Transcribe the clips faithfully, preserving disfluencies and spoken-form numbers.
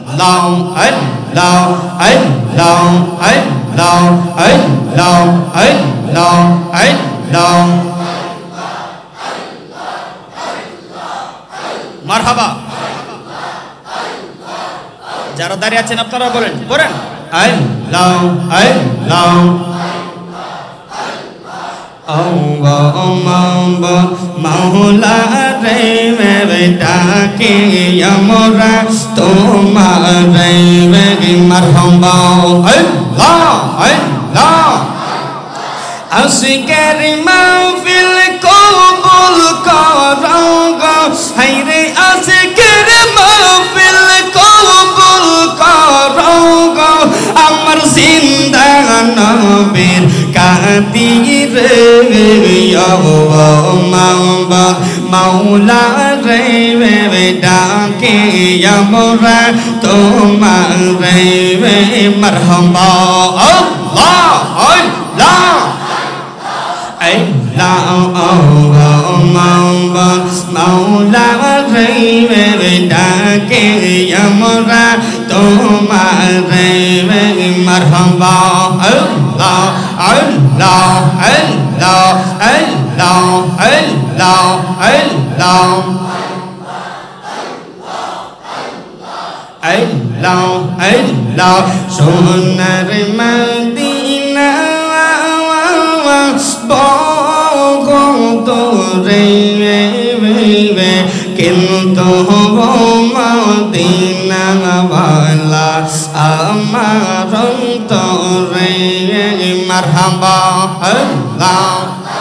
Allah Allah Allah Allah Allah Allah Allah মারহাবা যারা দাঁড়িয়ে আছেন আপনারা বলেন বলেন আল্লাহ আল্লাহ আল্লাহ মাওলা রে ডাকে আমরা তোমার রে মারহাবা আল্লাহ আল্লাহ আশিকের মাহফিল কবুল করো গো হায়রে আশিকের মাহফিল কবুল করো গো আমার জিন্দা নবীর খাতিরে ইয়া মাওলা মাওলা রে ডাকে আমরা তোমার রে মারহাবা আল্লাহ আল্লাহ মাওলা রে ডাকে আমরা তোমার রে মারহাবা আল্লাহ আল্লাহ আল্লাহ আল্লাহ আল্লাহ আল্লাহ আল্লাহ আল্লাহ সোনার মদিনা কিন্তু মদিনা ওয়ালা আমার অন্তরে মারহাবা আল্লাহ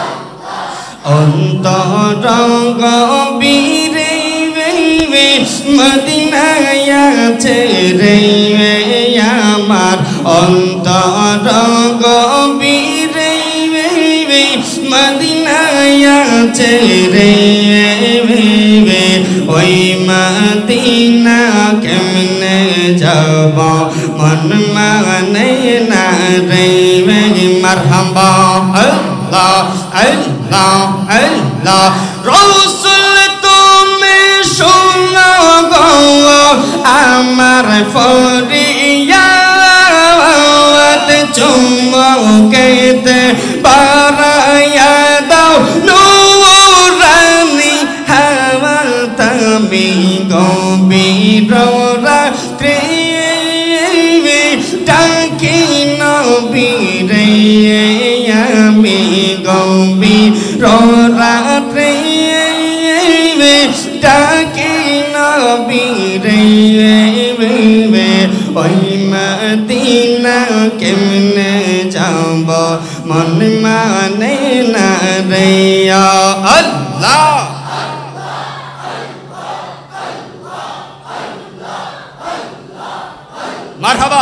অন্তর গভীরে মদিনায় আছে রে আমার অন্তর গভীরে মদিনায় আছে রে ওই মদিনা কেমনে যাব মন মানে না রে মারহাবা আল্লাহ আল্লাহ আল্লাহ রাসূল তুমি শোনো গো আমার ফরিয়াদ চুমকেতে বারায়া দাও নূরানি হাওয়া তুমি গভীর রাত্রে ডাকি নবীরে আমি গভীর রাত্রে ডাকি নবীরে ওই মদিনা কেমনে যাব মন মানে না রে আল্লাহ মারহাবা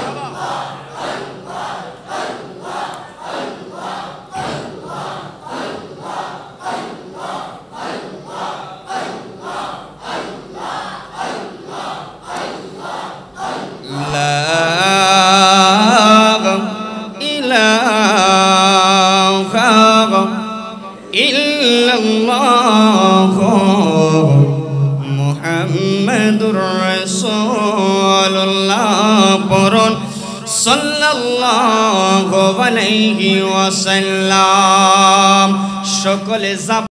মুহাম্মাদুর রাসূলুল্লাহ পড়ুন সাল্লাল্লাহু আলাইহি ওয়াসাল্লাম সকলে